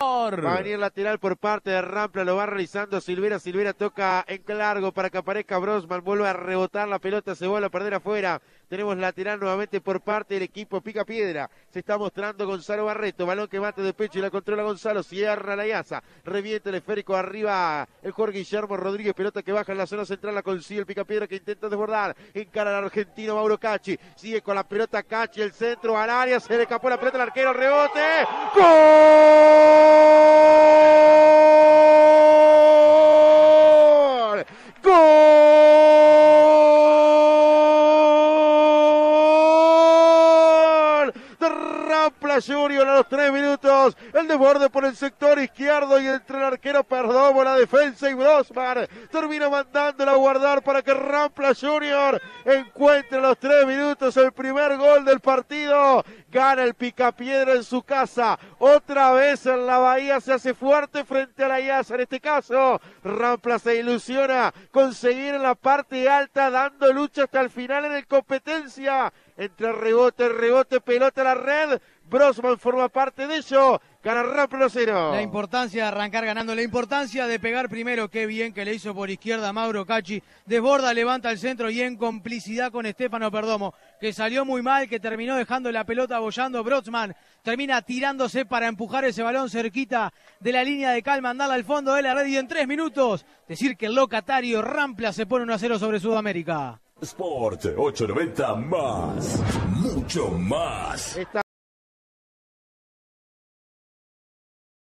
Va a venir lateral por parte de Rampla, lo va realizando Silvera. Silvera toca en largo para que aparezca Brosman, vuelve a rebotar la pelota, se vuelve a perder afuera. Tenemos lateral nuevamente por parte del equipo Picapiedra. Se está mostrando Gonzalo Barreto, balón que bate de pecho y la controla Gonzalo, cierra la Yaza, revienta el esférico arriba el jugador Guillermo Rodríguez, pelota que baja en la zona central, la consigue el Picapiedra que intenta desbordar, encara al argentino Mauro Cachi, sigue con la pelota Cachi, el centro al área, se le escapó la pelota al arquero, rebote, ¡gol! Rampla Junior a los 3 minutos, el desborde por el sector izquierdo y entre el arquero Perdomo, la defensa y Brosman termina mandándola a guardar para que Rampla Junior encuentre a los 3 minutos el primer gol del partido. Gana el Picapiedra en su casa, otra vez en la Bahía se hace fuerte frente a la Yaza. En este caso Rampla se ilusiona con seguir en la parte alta dando lucha hasta el final en el competencia. Entre rebote, pelota a la red, Brosman forma parte de ello, gana Rampla 1-0. La importancia de arrancar ganando, la importancia de pegar primero, qué bien que le hizo por izquierda Mauro Cachi, desborda, levanta el centro y en complicidad con Stefano Perdomo, que salió muy mal, que terminó dejando la pelota bollando. Brosman termina tirándose para empujar ese balón cerquita de la línea de cal, mandarla al fondo de la red y en 3 minutos decir que el locatario Rampla se pone 1-0 sobre Sudamérica. Sport 890 más, mucho más.